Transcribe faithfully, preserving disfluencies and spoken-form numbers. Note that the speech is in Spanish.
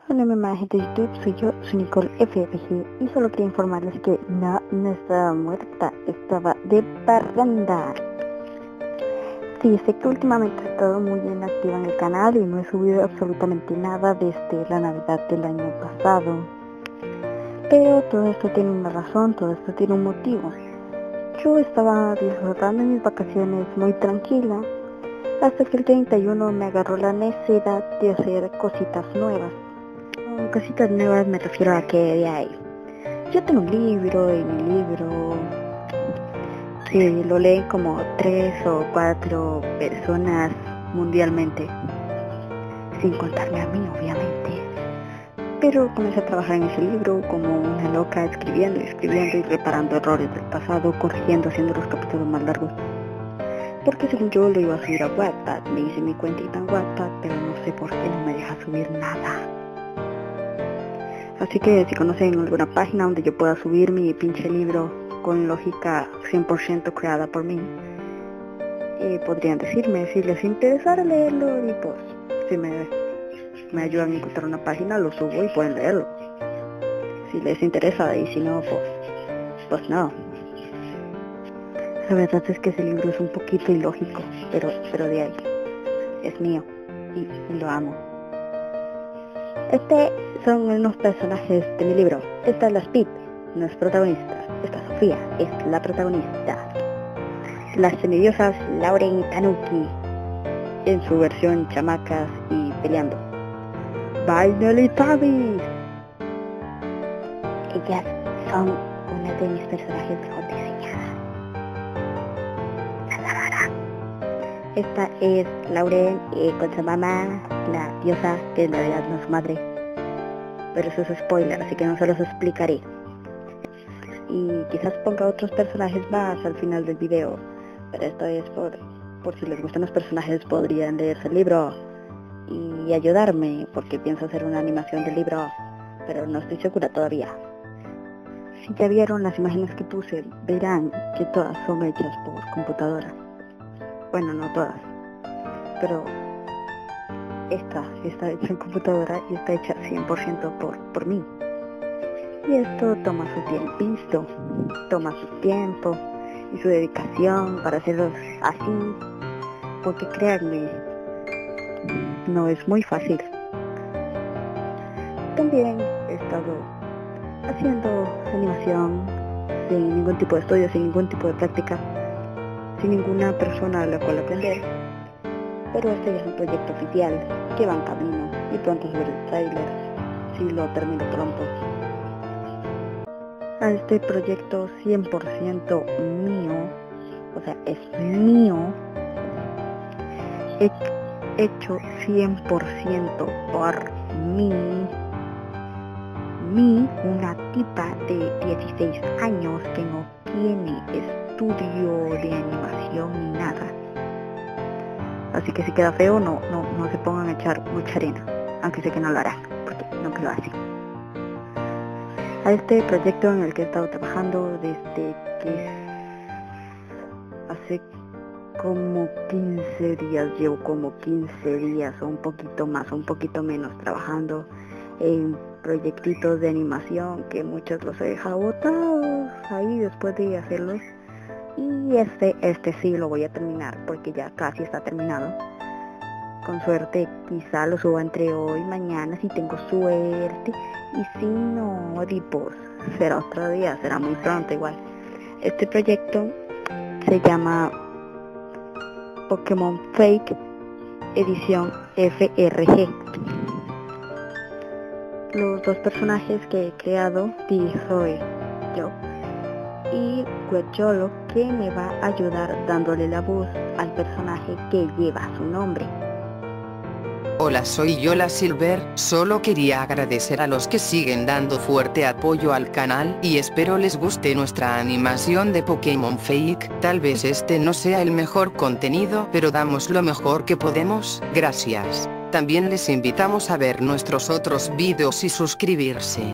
Hola mamá, gente de YouTube, soy yo, soy Nicole F R G y solo quería informarles que no, no estaba muerta, estaba de parranda. Sí, sé que últimamente he estado muy inactiva en el canal y no he subido absolutamente nada desde la Navidad del año pasado. Pero todo esto tiene una razón, todo esto tiene un motivo. Yo estaba disfrutando mis vacaciones muy tranquila, hasta que el treinta y uno me agarró la necesidad de hacer cositas nuevas. Con cositas nuevas me refiero a que de ahí, yo tengo un libro y mi libro que lo leen como tres o cuatro personas mundialmente, sin contarme a mí obviamente. Pero comencé a trabajar en ese libro como una loca, escribiendo y escribiendo y reparando errores del pasado, corrigiendo, haciendo los capítulos más largos. Porque según yo lo iba a subir a Wattpad, me hice mi cuentita en Wattpad, pero no sé por qué no me deja subir nada. Así que si conocen alguna página donde yo pueda subir mi pinche libro con lógica cien por ciento creada por mí, eh, podrían decirme si les interesara leerlo y pues si me, me ayudan a encontrar una página lo subo y pueden leerlo. Si les interesa y si no, pues, pues no. La verdad es que ese libro es un poquito ilógico, pero, pero de ahí, es mío y, y lo amo. Este son unos personajes de mi libro. Esta es la Speed, no es protagonista. Esta Sofía es la protagonista. Las semidiosas Lauren y Tanuki en su versión chamacas y peleando. Binary Tabi. Ellas son una de mis personajes mejor diseñadas. La rara. Esta es Lauren eh, con su mamá, la diosa, que en realidad no es su madre. Pero eso es spoiler, así que no se los explicaré. Y quizás ponga otros personajes más al final del video, pero esto es por, por si les gustan los personajes podrían leerse el libro y ayudarme, porque pienso hacer una animación del libro, pero no estoy segura todavía. Si ya vieron las imágenes que puse, verán que todas son hechas por computadora. Bueno, no todas, pero esta está hecha en computadora y está hecha cien por ciento por, por mí. Y esto toma su tiempito, toma su tiempo y su dedicación para hacerlo así, porque créanme, no es muy fácil. También he estado haciendo animación sin ningún tipo de estudio, sin ningún tipo de práctica, sin ninguna persona a la cual aprender. Pero este ya es un proyecto oficial que va en camino y pronto sobre el trailer, si lo termino pronto. A este proyecto cien por ciento mío, o sea, es mío, he hecho cien por ciento por mí, mí, una tipa de dieciséis años que no tiene estudio de animación ni nada. Así que si queda feo, no, no, no se pongan a echar mucha arena, aunque sé que no lo harán, porque nunca lo hacen. A este proyecto en el que he estado trabajando desde que hace como quince días, llevo como quince días o un poquito más o un poquito menos trabajando en proyectitos de animación que muchos los he dejado botados ahí después de hacerlos. Y este, este sí lo voy a terminar porque ya casi está terminado. Con suerte quizá lo suba entre hoy y mañana si tengo suerte. Y si no, pues será otro día, será muy pronto igual. Este proyecto se llama Pokémon Fake Edición F R G. Los dos personajes que he creado soy yo y Guacholo, que me va a ayudar dándole la voz al personaje que lleva su nombre. Hola, soy Yola Silver, solo quería agradecer a los que siguen dando fuerte apoyo al canal y espero les guste nuestra animación de Pokémon Fake. Tal vez este no sea el mejor contenido, pero damos lo mejor que podemos. Gracias. También les invitamos a ver nuestros otros vídeos y suscribirse.